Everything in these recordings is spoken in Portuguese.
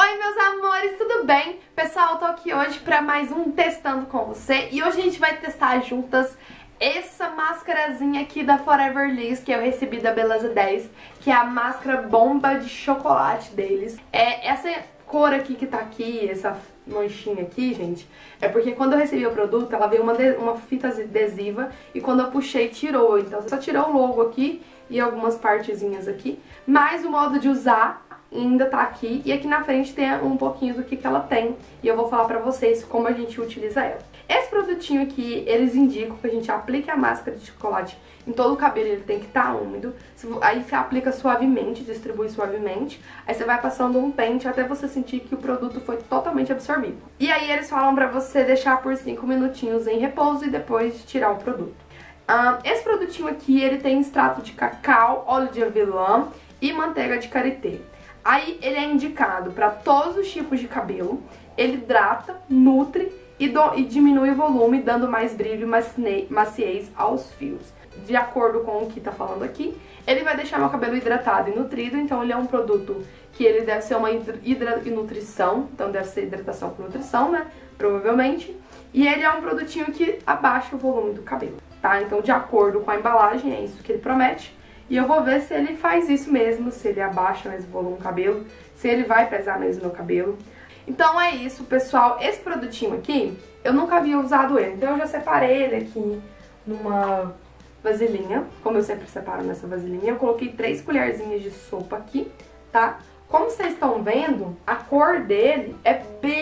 Oi, meus amores, tudo bem? Pessoal, eu tô aqui hoje pra mais um Testando com você. E hoje a gente vai testar juntas essa máscarazinha aqui da Forever Liss, que eu recebi da Beleza 10, que é a máscara bomba de chocolate deles. Essa cor aqui que tá aqui, essa manchinha aqui, gente, é porque quando eu recebi o produto, ela veio uma fita adesiva e quando eu puxei, tirou. Então só tirou o logo aqui e algumas partezinhas aqui, mas o modo de usar ainda tá aqui, e aqui na frente tem um pouquinho do que ela tem, e eu vou falar pra vocês como a gente utiliza ela. Esse produtinho aqui, eles indicam que a gente aplique a máscara de chocolate em todo o cabelo, ele tem que estar úmido, aí você aplica suavemente, distribui suavemente, aí você vai passando um pente até você sentir que o produto foi totalmente absorvido. E aí eles falam pra você deixar por 5 minutinhos em repouso e depois tirar o produto. Esse produtinho aqui, ele tem extrato de cacau, óleo de avelã e manteiga de karité. Aí ele é indicado para todos os tipos de cabelo, ele hidrata, nutre e diminui o volume, dando mais brilho e maciez aos fios. De acordo com o que tá falando aqui, ele vai deixar meu cabelo hidratado e nutrido, então ele é um produto que ele deve ser uma nutrição, então deve ser hidratação com nutrição, né, provavelmente. E ele é um produtinho que abaixa o volume do cabelo, tá? Então de acordo com a embalagem, é isso que ele promete. E eu vou ver se ele faz isso mesmo, se ele abaixa mesmo o volume do cabelo, se ele vai pesar mesmo no cabelo. Então é isso, pessoal. Esse produtinho aqui, eu nunca havia usado ele. Então eu já separei ele aqui numa vasilhinha, como eu sempre separo nessa vasilhinha. Eu coloquei 3 colherzinhas de sopa aqui, tá? Como vocês estão vendo, a cor dele é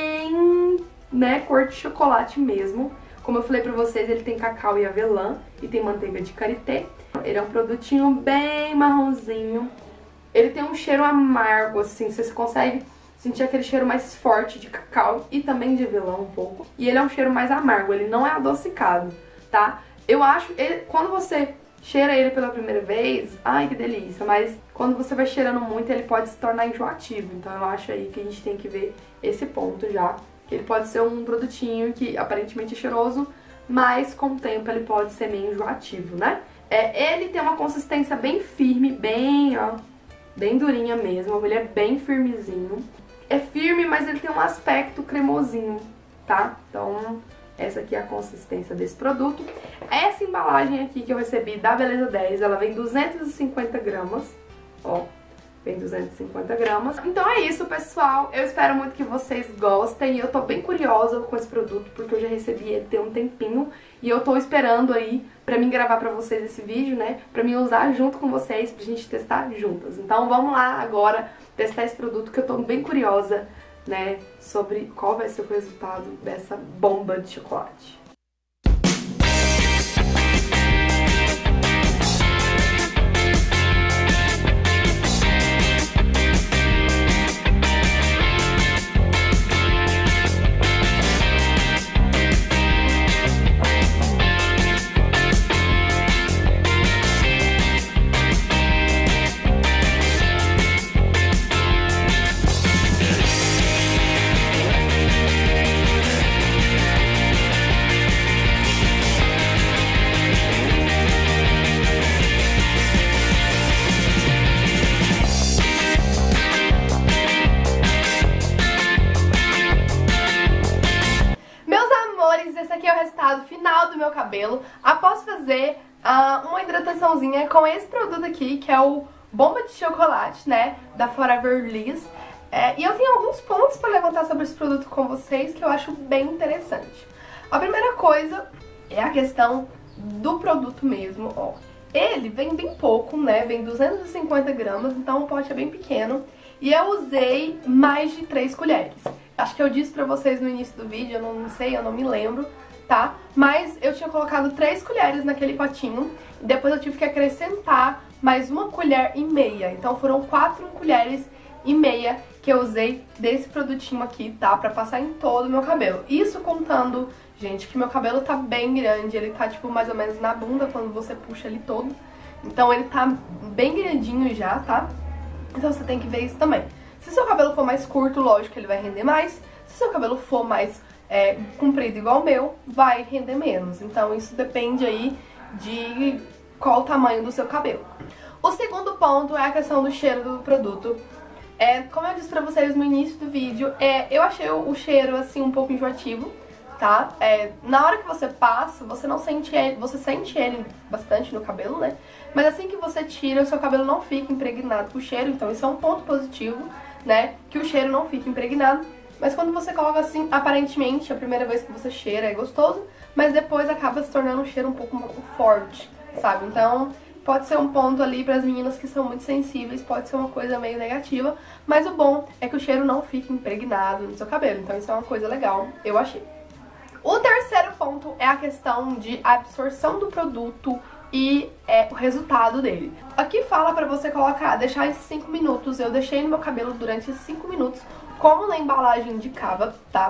bem, né, cor de chocolate mesmo. Como eu falei pra vocês, ele tem cacau e avelã e tem manteiga de karité. Ele é um produtinho bem marronzinho. Ele tem um cheiro amargo, assim, você consegue sentir aquele cheiro mais forte de cacau e também de avelã um pouco. E ele é um cheiro mais amargo, ele não é adocicado, tá? Eu acho, quando você cheira ele pela primeira vez, ai que delícia, mas quando você vai cheirando muito ele pode se tornar enjoativo. Então eu acho aí que a gente tem que ver esse ponto já, que ele pode ser um produtinho que aparentemente é cheiroso, mas com o tempo ele pode ser meio enjoativo, né? Ele tem uma consistência bem firme, bem, ó, bem durinha mesmo, ele é bem firmezinho. É firme, mas ele tem um aspecto cremosinho, tá? Então, essa aqui é a consistência desse produto. Essa embalagem aqui que eu recebi da Beleza 10, ela vem 250 gramas, ó. Vem 250 gramas. Então é isso, pessoal. Eu espero muito que vocês gostem. Eu tô bem curiosa com esse produto, porque eu já recebi ele tem um tempinho. E eu tô esperando aí pra mim gravar pra vocês esse vídeo, né? Pra mim usar junto com vocês, pra gente testar juntas. Então vamos lá agora testar esse produto, que eu tô bem curiosa, né? Sobre qual vai ser o resultado dessa bomba de chocolate. Esse aqui é o resultado final do meu cabelo após fazer uma hidrataçãozinha com esse produto aqui, que é o Bomba de Chocolate, né, da Forever Liss. E eu tenho alguns pontos para levantar sobre esse produto com vocês que eu acho bem interessante. A primeira coisa é a questão do produto mesmo, ó. Ele vem bem pouco, né, vem 250 gramas, então o pote é bem pequeno. E eu usei mais de 3 colheres. Acho que eu disse pra vocês no início do vídeo, eu não sei, eu não me lembro, tá? Mas eu tinha colocado 3 colheres naquele potinho, e depois eu tive que acrescentar mais 1,5 colher. Então foram 4,5 colheres que eu usei desse produtinho aqui, tá? Pra passar em todo o meu cabelo. Isso contando, gente, que meu cabelo tá bem grande, ele tá tipo mais ou menos na bunda quando você puxa ele todo. Então ele tá bem grandinho já, tá? Então você tem que ver isso também. Se seu cabelo for mais curto, lógico que ele vai render mais. Se seu cabelo for mais comprido igual o meu, vai render menos. Então isso depende aí de qual o tamanho do seu cabelo. O segundo ponto é a questão do cheiro do produto. Como eu disse pra vocês no início do vídeo, eu achei o cheiro assim um pouco enjoativo, tá? Na hora que você passa, você não sente ele, você sente ele bastante no cabelo, né? Mas assim que você tira, o seu cabelo não fica impregnado com o cheiro, então isso é um ponto positivo, né? Que o cheiro não fica impregnado. Mas quando você coloca assim, aparentemente, a primeira vez que você cheira é gostoso, mas depois acaba se tornando um cheiro um pouco forte, sabe? Então pode ser um ponto ali para as meninas que são muito sensíveis, pode ser uma coisa meio negativa, mas o bom é que o cheiro não fica impregnado no seu cabelo, então isso é uma coisa legal, eu achei. O terceiro ponto é a questão de absorção do produto e o resultado dele. Aqui fala pra você colocar, deixar em 5 minutos, eu deixei no meu cabelo durante 5 minutos, como na embalagem indicava, tá?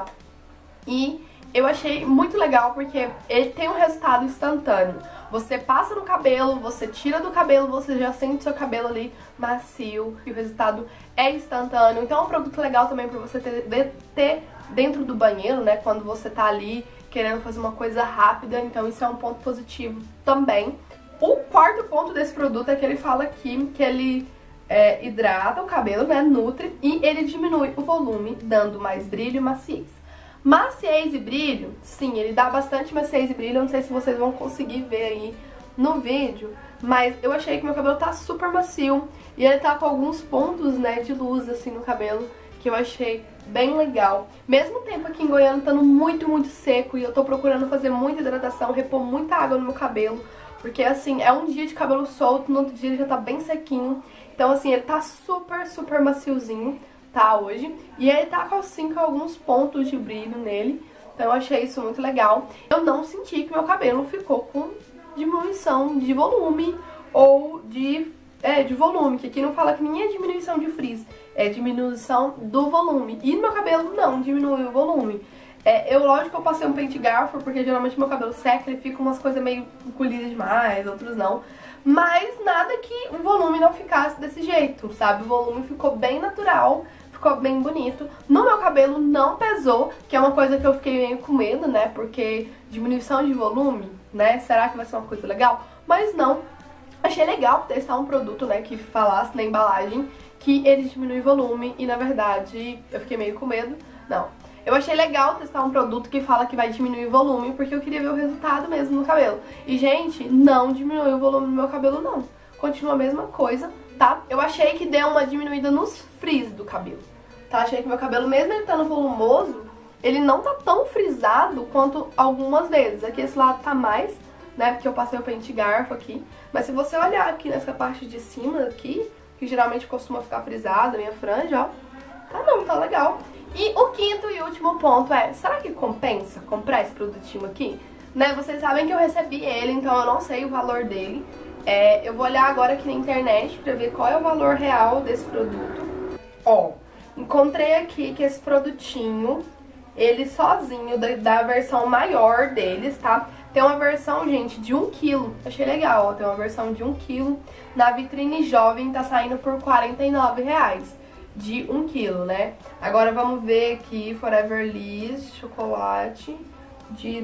E eu achei muito legal porque ele tem um resultado instantâneo. Você passa no cabelo, você tira do cabelo, você já sente seu cabelo ali macio e o resultado é instantâneo. Então é um produto legal também pra você ter dentro do banheiro, né? Quando você tá ali querendo fazer uma coisa rápida, então isso é um ponto positivo também. O quarto ponto desse produto é que ele fala aqui que ele hidrata o cabelo, né? Nutre e ele diminui o volume, dando mais brilho e maciez. Maciez e brilho, sim, ele dá bastante maciez e brilho, eu não sei se vocês vão conseguir ver aí no vídeo, mas eu achei que meu cabelo tá super macio e ele tá com alguns pontos, né, de luz assim no cabelo, que eu achei bem legal. Mesmo tempo aqui em Goiânia estando muito, muito seco e eu tô procurando fazer muita hidratação, repor muita água no meu cabelo, porque assim, é um dia de cabelo solto, no outro dia ele já tá bem sequinho, então assim, ele tá super, super maciozinho, tá, hoje. E ele tá assim com alguns pontos de brilho nele, então eu achei isso muito legal. Eu não senti que meu cabelo ficou com diminuição de volume ou de volume, que aqui não fala que nem é diminuição de frizz, é diminuição do volume. E no meu cabelo não diminuiu o volume. Lógico que eu passei um pente garfo, porque geralmente meu cabelo seca, ele fica umas coisas meio encolhidas demais, outros não. Mas nada que o volume não ficasse desse jeito, sabe? O volume ficou bem natural, ficou bem bonito. No meu cabelo não pesou, que é uma coisa que eu fiquei meio com medo, né? Porque diminuição de volume, né? Será que vai ser uma coisa legal? Mas não. Achei legal testar um produto, né, que falasse na embalagem que ele diminui volume e, na verdade, eu fiquei meio com medo. Não. Eu achei legal testar um produto que fala que vai diminuir o volume, porque eu queria ver o resultado mesmo no cabelo. E, gente, não diminuiu o volume do meu cabelo, não. Continua a mesma coisa, tá? Eu achei que deu uma diminuída nos frizz do cabelo, tá? Achei que meu cabelo, mesmo ele estando volumoso, ele não tá tão frisado quanto algumas vezes. Aqui esse lado tá mais, né, porque eu passei o pente garfo aqui. Mas se você olhar aqui nessa parte de cima aqui, que geralmente costuma ficar frisada, minha franja, ó, tá legal. E o quinto e último ponto será que compensa comprar esse produtinho aqui? Né, vocês sabem que eu recebi ele, então eu não sei o valor dele. Eu vou olhar agora aqui na internet pra ver qual é o valor real desse produto. Ó, encontrei aqui que esse produtinho, ele sozinho, da versão maior deles, tá? Tem uma versão, gente, de 1 kg. Achei legal, ó. Tem uma versão de 1 kg. Na vitrine jovem tá saindo por R$49. De 1 kg, né? Agora vamos ver aqui, Forever Liss, chocolate de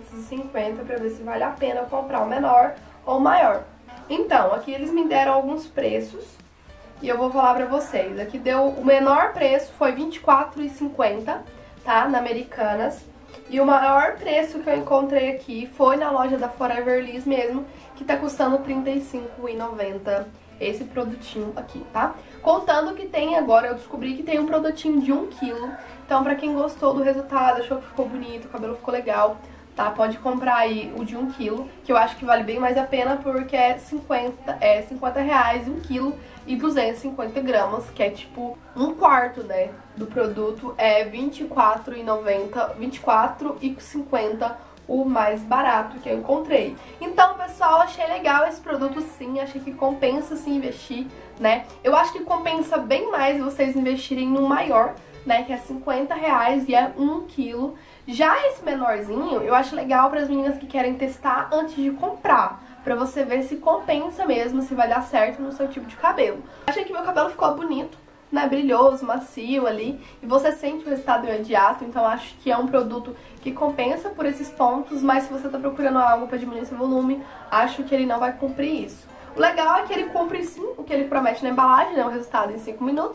250, pra ver se vale a pena comprar o menor ou o maior. Então, aqui eles me deram alguns preços e eu vou falar pra vocês. Aqui deu, o menor preço foi R$24,50, tá? Na Americanas. E o maior preço que eu encontrei aqui foi na loja da Forever Liss mesmo, que tá custando R$35,90 esse produtinho aqui, tá? Contando que tem agora, eu descobri que tem um produtinho de 1 kg. Então, pra quem gostou do resultado, achou que ficou bonito, o cabelo ficou legal, tá? Pode comprar aí o de 1 kg, que eu acho que vale bem mais a pena, porque é R$50 1 kg e 250 gramas, que é tipo um quarto, né, do produto. É R$24,90, R$24,50 o mais barato que eu encontrei. Então, pessoal, achei legal esse produto sim, achei que compensa sim investir, né? Eu acho que compensa bem mais vocês investirem no maior, né, que é R$50 e é 1 kg. Já esse menorzinho, eu acho legal para as meninas que querem testar antes de comprar, pra você ver se compensa mesmo, se vai dar certo no seu tipo de cabelo. Achei que meu cabelo ficou bonito, né, brilhoso, macio ali, e você sente o resultado imediato, então acho que é um produto que compensa por esses pontos, mas se você tá procurando algo pra diminuir seu volume, acho que ele não vai cumprir isso. O legal é que ele cumpre sim o que ele promete na embalagem, né, o resultado em 5 minutos,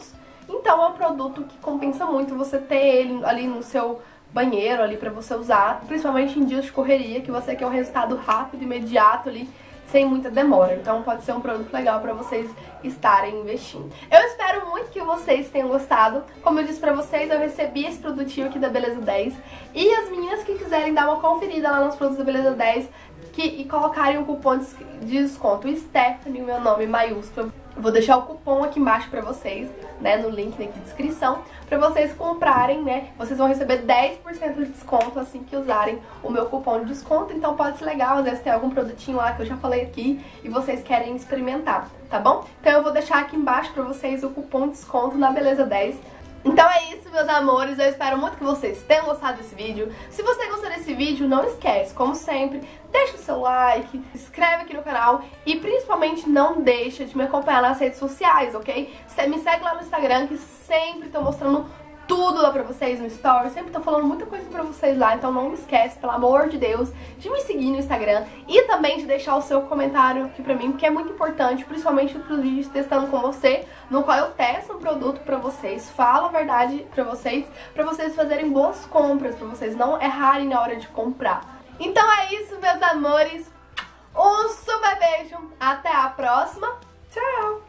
Então é um produto que compensa muito você ter ele ali no seu banheiro ali pra você usar, principalmente em dias de correria, que você quer um resultado rápido, imediato ali, sem muita demora. Então pode ser um produto legal pra vocês estarem investindo. Eu espero muito que vocês tenham gostado. Como eu disse pra vocês, eu recebi esse produtinho aqui da Beleza 10. E as meninas que quiserem dar uma conferida lá nos produtos da Beleza 10 e colocarem o cupom de desconto Stephanie, meu nome maiúsculo, eu vou deixar o cupom aqui embaixo pra vocês, né, no link aqui de descrição, pra vocês comprarem, né, vocês vão receber 10% de desconto assim que usarem o meu cupom de desconto, então pode ser legal, às vezes tem algum produtinho lá que eu já falei aqui e vocês querem experimentar, tá bom? Então eu vou deixar aqui embaixo pra vocês o cupom de desconto na Beleza 10. Então é isso, meus amores, eu espero muito que vocês tenham gostado desse vídeo. Se você gostou desse vídeo, não esquece, como sempre, deixa o seu like, se inscreve aqui no canal e principalmente não deixa de me acompanhar nas redes sociais, ok? Me segue lá no Instagram, que sempre tô mostrando tudo lá pra vocês no story, sempre tô falando muita coisa pra vocês lá, então não me esquece, pelo amor de Deus, de me seguir no Instagram e também de deixar o seu comentário aqui pra mim, porque é muito importante, principalmente pros vídeos testando com você, no qual eu testo um produto pra vocês, falo a verdade pra vocês fazerem boas compras, pra vocês não errarem na hora de comprar. Então é isso, meus amores, um super beijo, até a próxima, tchau!